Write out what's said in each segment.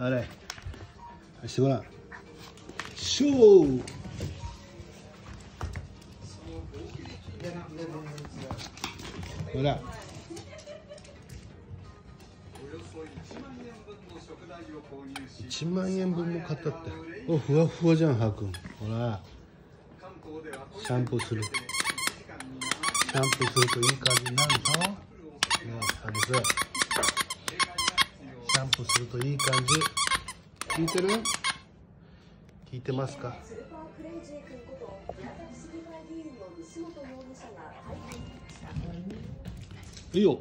あれしてごらん。ショー。ほら。1万円分も買ったって。お、ふわふわじゃん、はーくん。ほら。シャンプーする。シャンプーするといい感じになるでしょ。ね、そうです。シャンプーするといい感じ。聞いてる？聞いてますか？いいよ。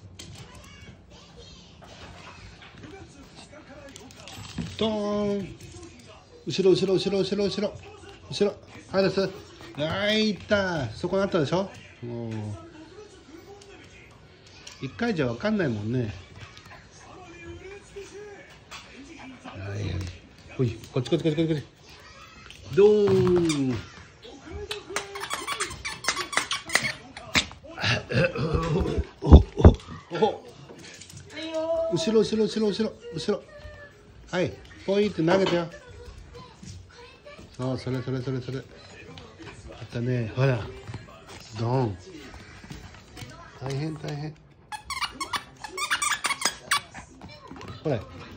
ドーン。後ろ後ろ後ろ後ろ後ろ後ろ。はいです。あいった。そこにあったでしょ。もう一回じゃわかんないもんね。はいはい。ほい、こっちこっちこっちこっちこっち。ドーン。後ろ後ろ後ろ後ろ後ろ。はい、ポイって投げてよ。そう、それそれそれそれ。あったね、ほら。ドーン。大変大変。ほら。